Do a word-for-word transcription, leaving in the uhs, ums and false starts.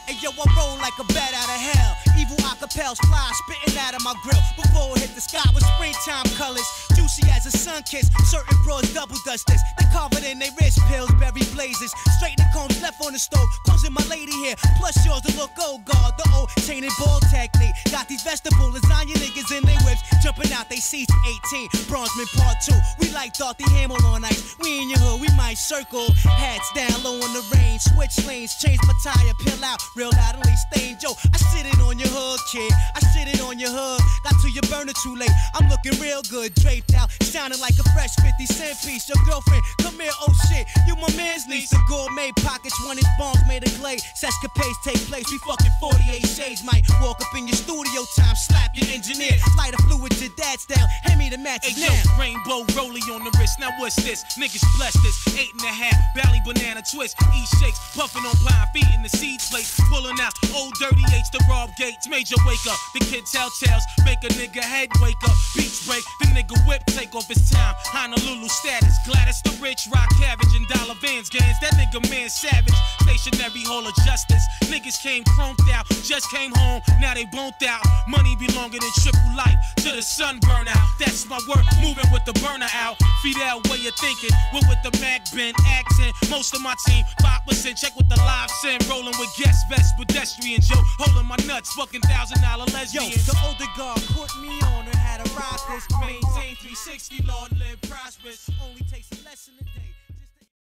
And yo, I roll like a bat out of hell. Evil acapels fly, spitting out of my grill. Before it hit the sky with springtime colors. Juicy as a sun kiss, certain broads double dust this. They carve it in they wrist, pills, berry blazes. Straighten the combs left on the stove, closing my lady here. Plus yours to look old guard, the old chain and ball technique. Got these vegetable lasagna niggas in they whips, jumping out they seats eighteen. Bronzeman part two, we like Dorothy Hamill on ice. We in your hood, we might circle. Hats down low on the range, switch lanes, change my tire, peel out, real loud and stain. Yo, I sit it on your hood, kid. I sit it on your hood. Got to your burner too late. I'm looking real good, draped out, sounding like a fresh fifty cent piece. Your girlfriend, come here, oh shit, you my man's niece. The gourmet pockets, one inch bombs made of clay. Sescapades take place, we fucking forty-eight shades. Might walk up in your studio time, slap your engineer. Light a fluid, your dad's down, hand me the match hey, now. Yo, rainbow rollie on the wrist, now what's this? Niggas blessed this, eight and a half, Bally banana twist, eat shakes, puffing on pine, feet in the seed plate, pulling out old dirty H to rob gates, major wake up, the kid tell tales, make a nigga head wake up, beats break, the nigga whip, take off his time, Honolulu status, Gladys the rich, rock cabbage and dollar vans gains, that nigga man savage, stationary hall of justice, niggas came chromed out, just came home, now they boned out, money be longer than triple life, to the sun burn out, that's my work, moving with the burner out, Fidel way of thinking, we're with the Mac Ben accent, most of my team, five percent, check with the live sin, rolling with guest vest, pedestrian Joe, holding my nuts, fucking thousand dollar lesbians. Yo, the older guard put me on and had a rock this, maintain three sixty, Lord live prosperous, only takes a lesson a day.